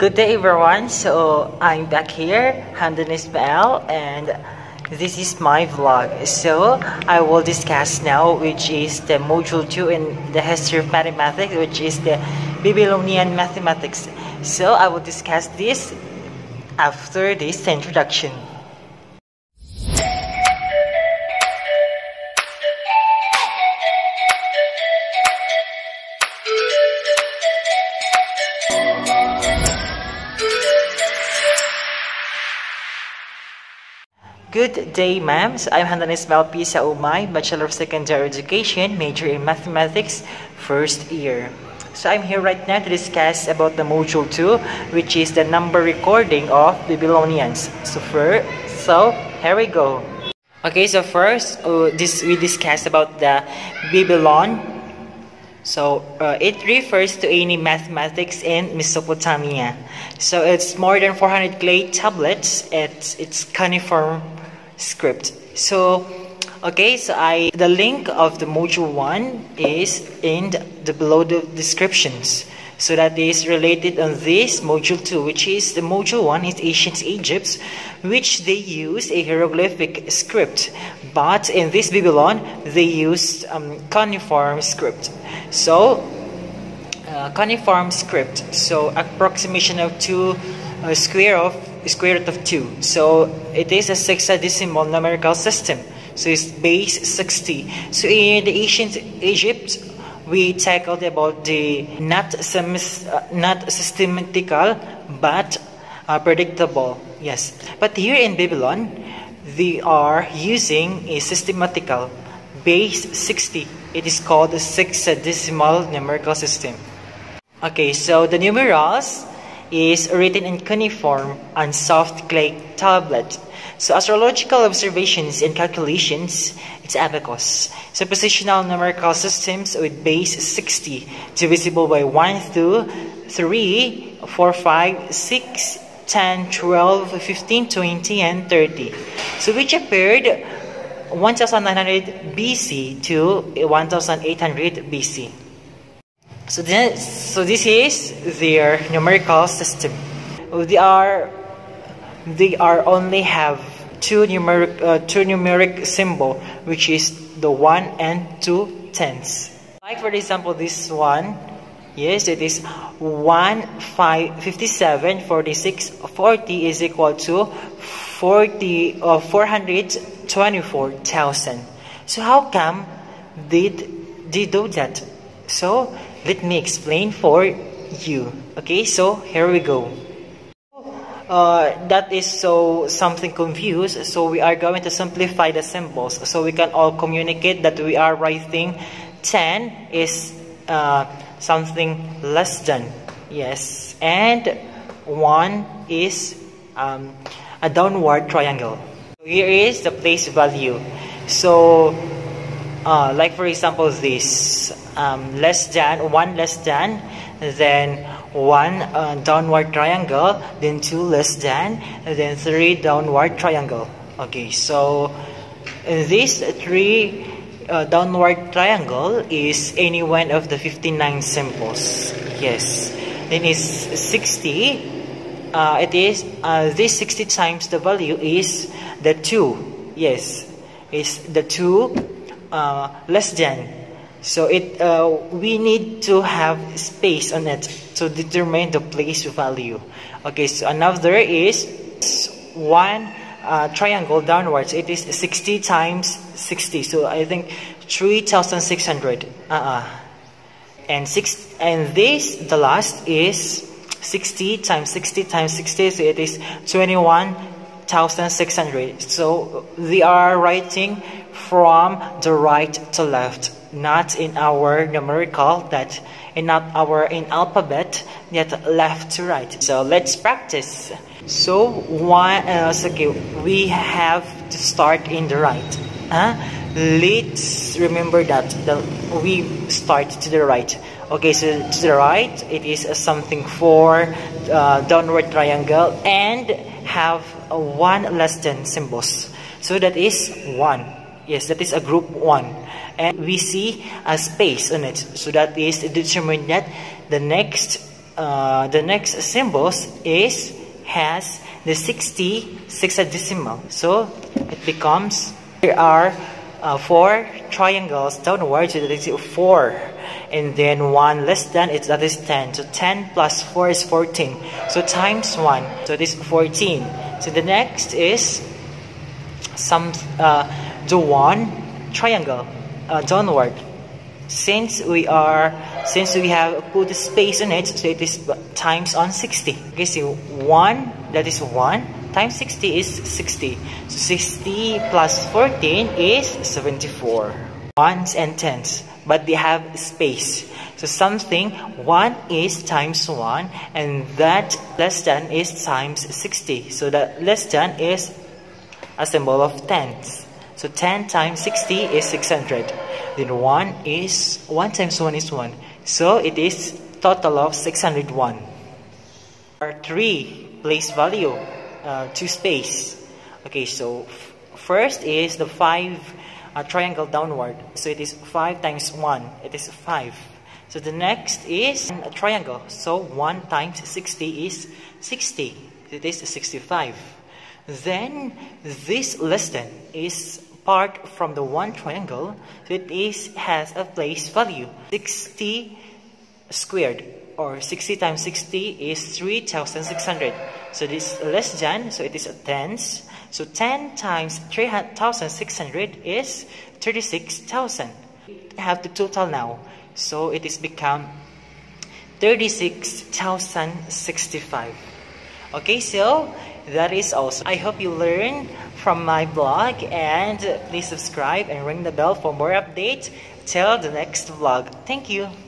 Good day everyone, so I'm back here, Hamdan Ismail, and this is my vlog. So I will discuss now which is the module 2 in the history of mathematics, which is the Babylonian mathematics. So I will discuss this after this introduction. Good day, ma'am. So I'm Hamdan Ismail P. Saumay, Bachelor of Secondary Education, major in Mathematics, first year. So I'm here right now to discuss about the Module 2, which is the number recording of Babylonians. So here we go. Okay, so first, we discussed about the Babylon. So it refers to any mathematics in Mesopotamia. So it's more than 400 clay tablets. It's cuneiform script. So the link of the module 1 is in the below the descriptions. So that is related on this module 2, which is the module 1 is ancient Egypt, which they use a hieroglyphic script, but in this Babylon they used cuneiform script. So cuneiform script, so approximation of 2 square root of 2. So it is a sexagesimal numerical system. So it's base 60. So in the ancient Egypt, we tackled about the not systematical but predictable. Yes, but here in Babylon, they are using a systematical base 60. It is called the sexagesimal numerical system. Okay, so the numerals is written in cuneiform on soft clay tablet. So astrological observations and calculations, it's abacus. So positional numerical systems with base 60, divisible by 1, 2, 3, 4, 5, 6, 10, 12, 15, 20, and 30. So which appeared 1900 BC to 1800 BC. So this is their numerical system. They only have two numeric symbol, which is the 1 and 2 tenths. Like for example, this one, yes, it is 1, 5, 57, 46, 40 is equal to 424,000. So how come did they do that? So let me explain for you. Okay, so here we go. That is something confused, so we are going to simplify the symbols so we can all communicate that we are writing 10 is something less than, yes, and 1 is a downward triangle. Here is the place value. So like for example this less than, 1 less than, then 1 downward triangle, then 2 less than, and then 3 downward triangle. Okay, so this 3 downward triangle is any one of the 59 symbols. Yes, then is 60. It is this 60 times the value is the 2. Yes, is the 2 less than. So we need to have space on it to determine the place value. Okay, so another is 1 triangle downwards. It is 60 times 60. So I think 3,600. And this the last is 60 times 60 times 60. So it is 21,600. So they are writing from the right to left, not in our numerical, in alphabet, yet left to right. So let's practice. So we have to start in the right. Let's remember that we start to the right. Okay, so to the right it is something 4 downward triangle and have 1 less than symbols. So that is 1. Yes, that is a group 1. And we see a space on it. So that is determined that the next the next symbols has the 60 sexagesimal. So it becomes, there are 4 triangles downwards, so that is 4. And then 1 less than it, that is 10. So 10 plus 4 is 14. So times 1, so it is 14. So the next is the 1 triangle downward. Since we have put a space on it, so it is times on 60. Okay, so 1, that is 1 times 60 is 60. So 60 plus 14 is 74. Ones and tens, but they have space. So something 1 is times 1, and that less than is times 60. So that less than is a symbol of tens. So 10 times 60 is 600. Then 1 times 1 is 1. So it is total of 601. Our 3 place value to space. Okay, so first is the 5 triangle downward. So it is 5 times 1. It is 5. So the next is a triangle. So 1 times 60 is 60. It is 65. Then this less than is part from the 1 triangle. So it has a place value 60 squared, or 60 times 60 is 3,600. So this less than, so it is a tens. So 10 times 3,600 is 36,000. I have the total now. So it is become 36,065. Okay, so that is also. I hope you learn from my blog, and please subscribe and ring the bell for more updates till the next vlog. Thank you.